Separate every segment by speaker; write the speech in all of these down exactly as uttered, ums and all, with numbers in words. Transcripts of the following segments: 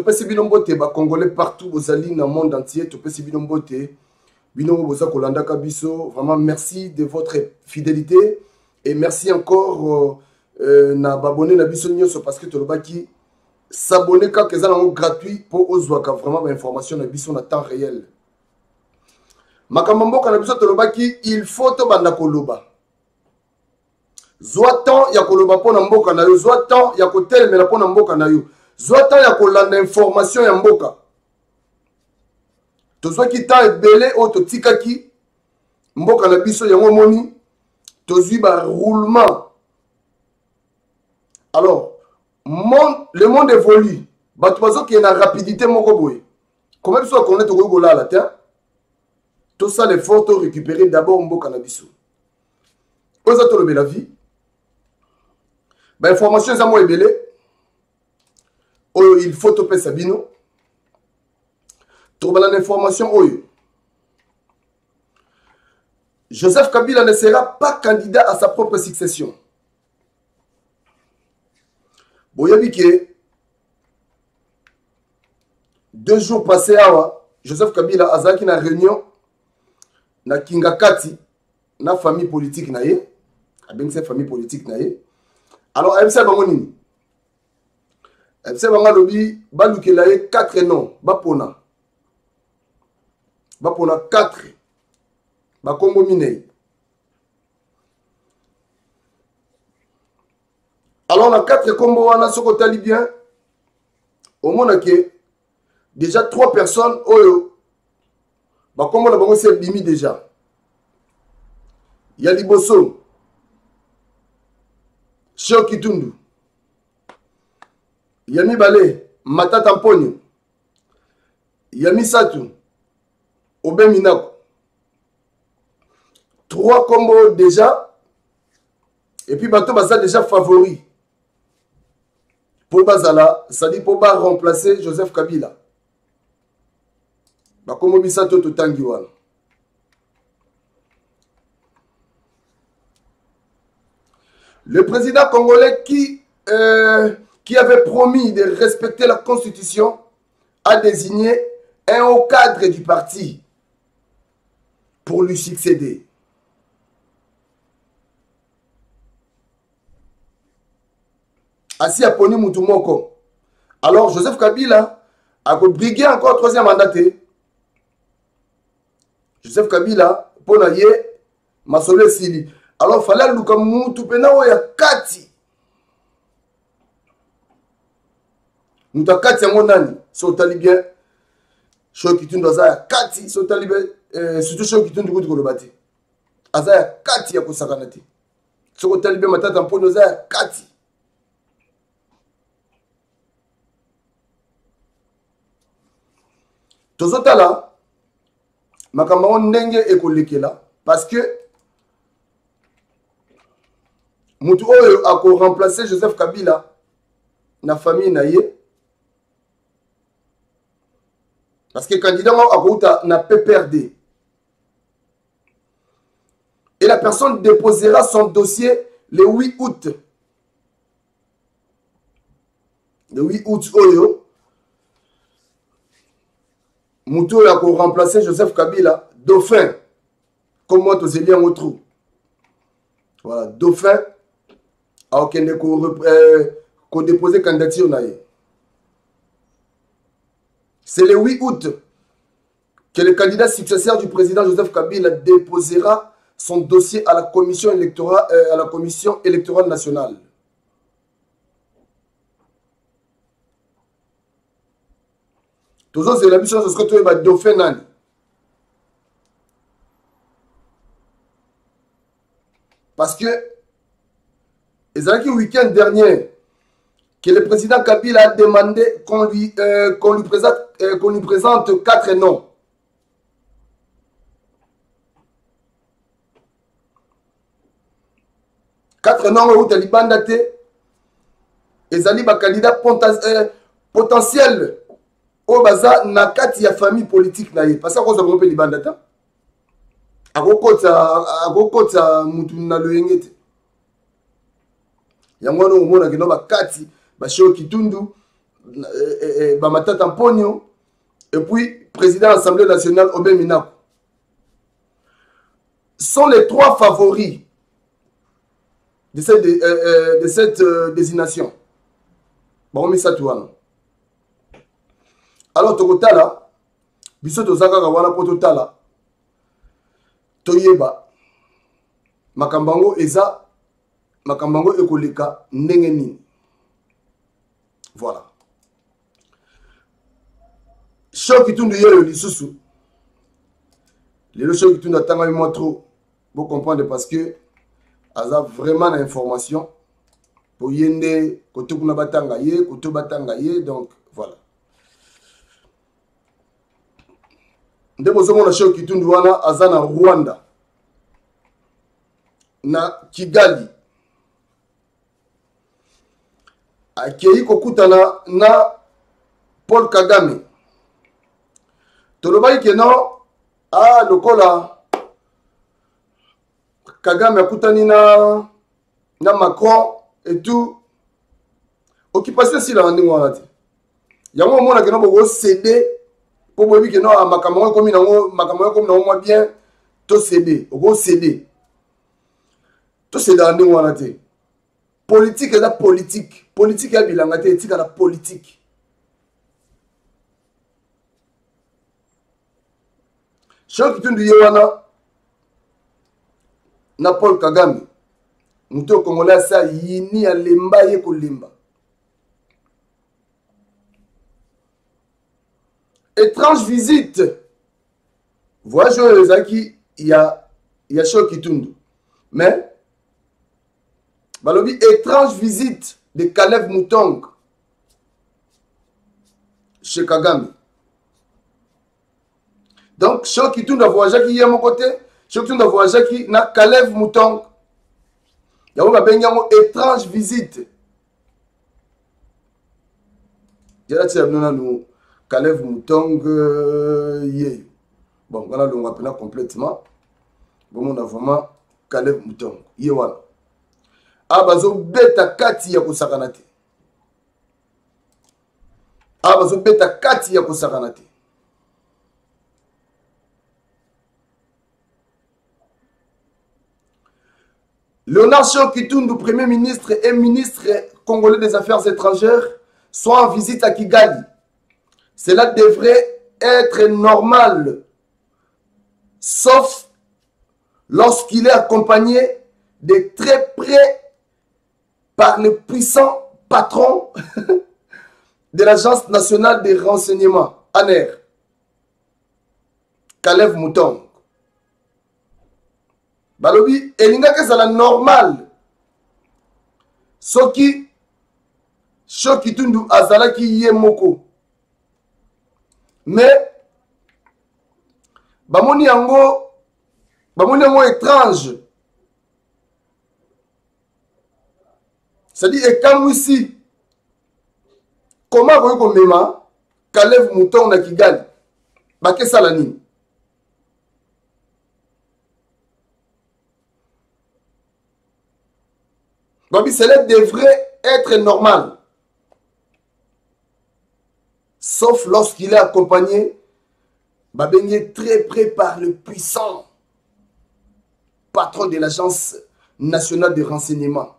Speaker 1: topesi bino mbote ba congolais partout bozali dans le monde entier topesi bino mbote bino boza kolanda kabiso. Vraiment merci de votre fidélité et merci encore euh, na babonné na biso nyonso parce que tolobaki s'abonner quand que ça gratuit pour ozwaka vraiment information na biso na temps réel. Makambo mboka na biso tolobaki il faut to banda koloba. Zwa temps ya koloba pona mboka na yo, zwa temps ya kotelemela pona mboka na yo. Zwa temps ya kolanda information ya mboka. Tozwa ki temps ebele o to tikaki mboka na biso yango moni tozwi ba roulement. Alors, monde, le monde évolue. Bato bazo ki na rapidité moko boye. Comment biso connaître ko gola la terre? Tout ça les photos récupérer d'abord mboka na biso. Oza to la vie. Ba information za mo ebele. Oyo il faut topé Sabino. Trouver l'information oyo. Joseph Kabila ne sera pas candidat à sa propre succession. Boyabi ke deux jours passés awa Joseph Kabila azaki na réunion na Kingakati na famille politique na ye, avec cette famille politique na ye. Alors M C bango nini? M C bango lobi balukela ye quatre noms, bapona. Bapona quatre. Bakombo minei. Alors la quatre combo wana soko tali bien. Au moins que déjà trois personnes oyo bakombo na bango c'est bimi déjà. Il y a Liboso, Cheo Kitundu, il y a Mibale, Matata Mponyo, il y a Misatu, Obe Minako. Trois combos déjà. Et puis Bato Baza déjà favori. Pour Bazala, ça dit pour pas remplacer Joseph Kabila. Bakomo Misato Totangiwan. Le président congolais qui, euh, qui avait promis de respecter la constitution a désigné un haut cadre du parti pour lui succéder. Assis à Poni Moutoumoko. Alors Joseph Kabila a brigué encore troisième mandat. Joseph Kabila, pour naye, Masole Sili. Alors il fallait que Moutou Pena ya kati. Moutou kati ya monani. So tali bien. Cheo Kitundu aza ya kati. So tali bien. Surtout Cheo Kitundu kuti kolobati. Aza ya kati ya kusakanati. So tali bien Matata Mponyo aza ya kati. Tozotala. Makambo ndenge ekolekela. Parce que Moutou Oyo a remplacé Joseph Kabila na famille naye. Parce que le candidat n'a pas perdu. Et la personne déposera son dossier le huit août. Le huit août Oyo. Moutou Oyo a remplacé Joseph Kabila. Dauphin. Comme moi, tu sais bien au trou. Voilà, Dauphin. Alors qu'il a déposé candidature. C'est le huit août que le candidat successeur du président Joseph Kabila déposera son dossier à la commission électorale, euh, à la commission électorale nationale. Toujours c'est la mission de ce que tu as Dauphin Nani. Parce que les années le week-end dernier, que le président Kabila a demandé qu'on lui, euh, qu'on lui, présente, euh, qu'on lui présente quatre noms. Quatre noms où Taliban daté. Et Zali ba candidat potentiel au baza na kati ya famille politique na ye. Parce que vous avez Liban data. Agokota agokota mutu na loyengete. Yango no mona ke no ba kati ba Cheo Kitundu euh, Bamatata Mponyo, et puis président de l'Assemblée nationale, Obé Minaku. Sont les trois favoris de cette, euh, euh, de cette euh, désignation. Bon, mais ça, tu vois. Alors, Tokotala, biso tozaka kawana po totala, toyeba, makambango eza, makambango ekoleka ndenge nini. Voilà. Choc qui tourne hier le sous. Les chocs qui tournent à temps moi trop pour comprendre parce que Aza vraiment l'information pour yende koto kuna batanga ye koto batanga ye donc voilà. Ndeko zomo na choc qui tourne wana Aza na Rwanda na Kigali akei kokutana na Paul Kagame. Tolobaki ke non ah lokola Kagame akutani na na Macron et tout occupation si la ndingo wana te yango mona ke no bo céder po bobi ke no makambo ko mi nango makambo ko mi nango moi bien to céder o céder to céder ndingo wana te politique est la politique politique ya bilanga te etika la politique. Choc qui dit wana na Paul Kagame muto congolais sa yini alemba ye kolemba étrange visite voyage les aki il y a il y a Choc qui tourne mais balobi étrange visite de Caleb Mutong chez Kagame. Donc, Choc qui tourne à voyager qui est à mon côté, Choc qui tourne à voyager qui n'a Caleb Mutong. Il y a une étrange visite. Il y a une Caleb Mutong. Bon, voilà, on va prendre complètement. Bon, on a vraiment Caleb Mutong. Il y a Abazo beta kati ya kusakanate. Abazo beta kati ya kusakanate. Léonard Choc Kitundu, Premier ministre et ministre congolais des Affaires étrangères, sont en visite à Kigali. Cela devrait être normal, sauf lorsqu'il est accompagné de très près par le puissant patron de l'Agence nationale des renseignements, A N R, Caleb Mutong. Balobi, elinga que c'est la normale. Soki, Choc Kitundu azala ki ye moko. Mais, bamoni yango, bamoni yango étrange. C'est-à-dire, et comme ici, comment vous voyez comme Caleb Mutong na Kigali, baké salani. Cela devrait être normal. Sauf lorsqu'il est accompagné babengé très près par le puissant patron de l'Agence nationale de renseignement.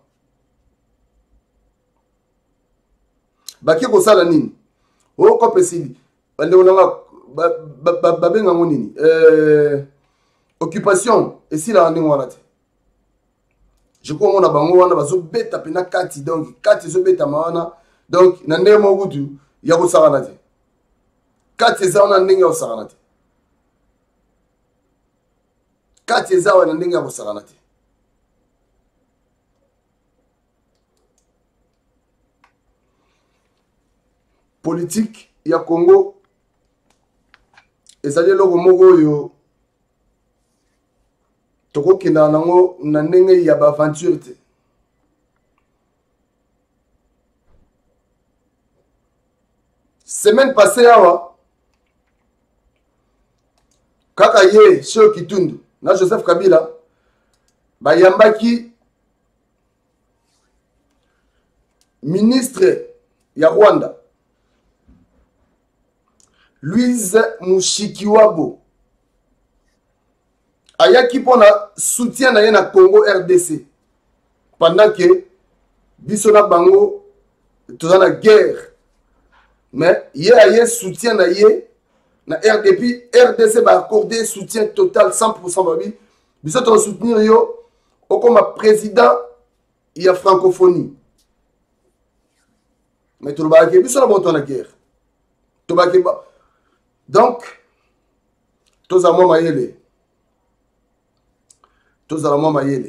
Speaker 1: Baki ko sala nini? O ko pesili. Bande onanga babenga nini? Euh occupation et si la ndingo wana te. Je crois qu'on a bango wana bazo beta pena kati donc kati zo beta mawana donc na ndenge moko tu ya ko sala te. Kati za wana ndenge ya ko sala te. Kati za wana ndenge ya ko sala te. Politique ya Congo ezali loko moko yo toko kina nango na ndenge ya ba aventure te. Semaine passée awa kaka ye Choc Kitundu na Joseph Kabila bayambaki ministre ya Rwanda Louise Mushikiwabo ayaki pona soutien na ye na Congo R D C pendant que biso na bango toza na guerre mais ye aye soutien na ye na R D P R D C ba accorder soutien total cent pour cent babi biso to soutenir yo okoma président ya francophonie mais to ba ke biso na bonto na guerre to ba ke ba donc toza mo mayele toza mo mayele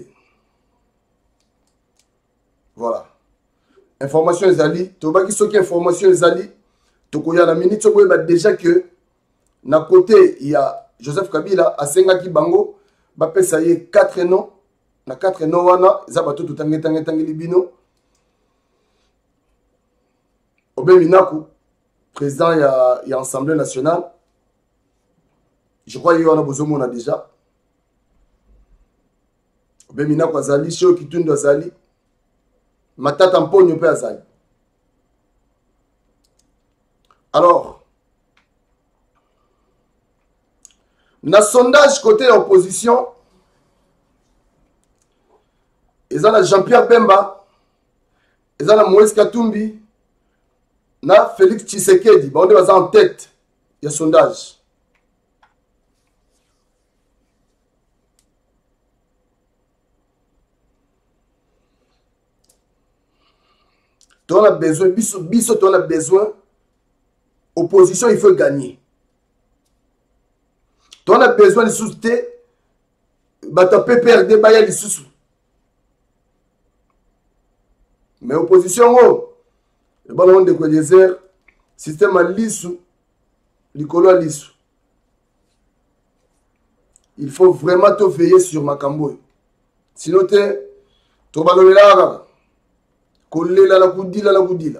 Speaker 1: voilà information ezali to ba ki soki information ezali to ko ya na minute so ba déjà que na côté il y a Joseph Kabila asenga ki bango ba pesa ye quatre noms na quatre noms wana za bato to tangi tangi tangi libino Obe Minaku président il y a il y a Assemblée nationale je crois il y en a besoin on a déjà Obe Minaku azali Shio Kitundu azali Matata Mponyo pe azali alors na sondage côté opposition eza na Jean-Pierre Bemba eza na Moïse Katumbi na Félix Tshisekedi ba on est en tête ya sondage on a besoin biso biso on a besoin opposition il faut gagner. On a besoin de soutien. Bata P P R D baya li susu. Mais opposition oh, le ballon de quoi désert système à lisu likolo à lisu. Il faut vraiment te veiller sur Makambo. Sinon te to balolela kolela la kudila la kudila.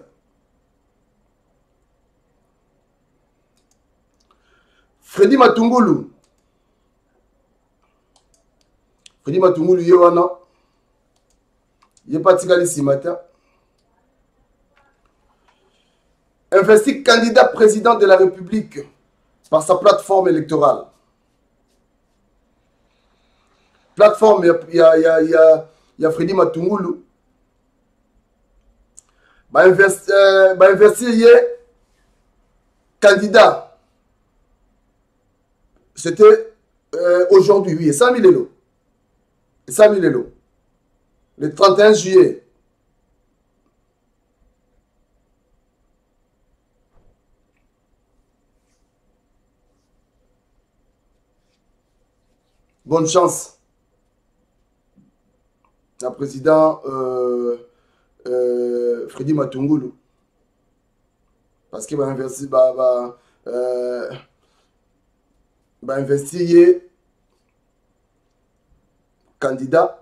Speaker 1: Freddy Matungulu Freddy Matungulu yewana ye patikali si matin investi candidat président de la République par sa plateforme électorale. Plateforme il y a il y a il y a il y a Freddy Matungulu ba investi euh, ba investir ye candidat. C'était euh, aujourd'hui, oui, cent mille élos. cent mille élos. Le trente et un juillet. Bonne chance. Le président euh, euh, Freddy Matungulu. Parce qu'il va investir. Bah, bah, euh, va investir candidat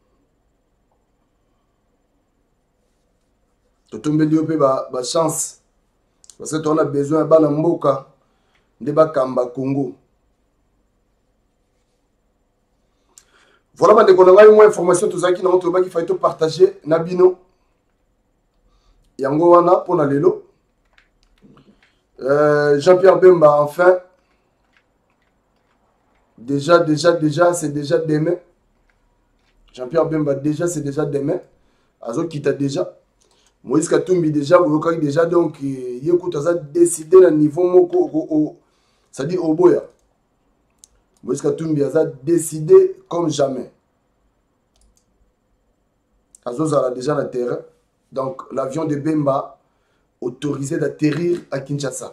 Speaker 1: to tomber liopé ba ba chance parce que on a besoin bana mboka de ba kamba Congo. Voilà ba de konanga une information tout ça qui na to ba ki faut partager na bino yango wana pona lelo euh, Jean-Pierre Bemba enfin. Déjà, déjà, déjà, c'est déjà demain. Jean-Pierre Bemba, déjà, c'est déjà demain. Azo Kita déjà. Moïse Katumbi déjà, Boyokai déjà. Donc, il écoute, ça a décidé à niveau moko, ça dit au boya. Moïse Katumbi a décidé comme jamais. Azo a déjà le terrain. Donc, l'avion de Bemba autorisé d'atterrir à Kinshasa.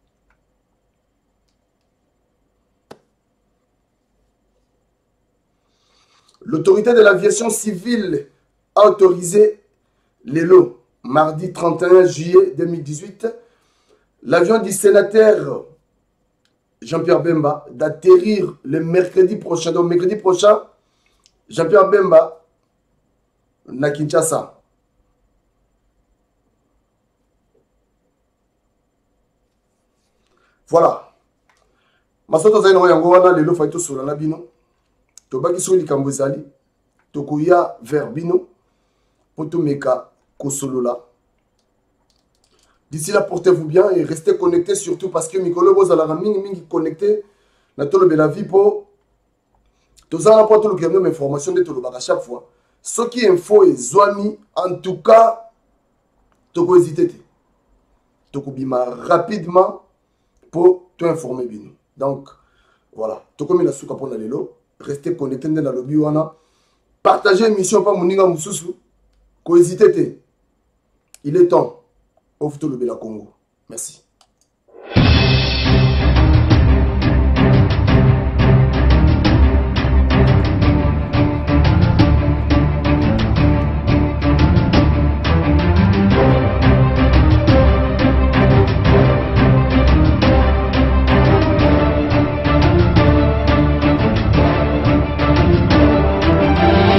Speaker 1: L'autorité de l'aviation civile a autorisé les lots mardi trente et un juillet deux mille dix-huit. L'avion du sénateur Jean-Pierre Bemba d'atterrir le mercredi prochain. Donc, mercredi prochain, Jean-Pierre Bemba na Kinshasa. Voilà. Masoto zaino yango wana lelo faito sur la bino. Tobaki so likambo ezali tokoya vers bino poto meka kosolola D'ici là, portez-vous bien et restez connectés surtout parce que Mikolo Bozala mingi mingi connecté. Natolo Belavi pour tous les rapports tout le même information de tout à chaque fois. Ce qui est info et zoami, en tout cas, toko hésiter. Toko bima rapidement pour t'informer bien. Donc, voilà. Toko mina souka pour nalelo. Restez connectés dans le lobby wana. Partagez l'émission par Moninga Moussousou. Ko hésiter. Il est temps. Off tout le Bela Congo. Merci.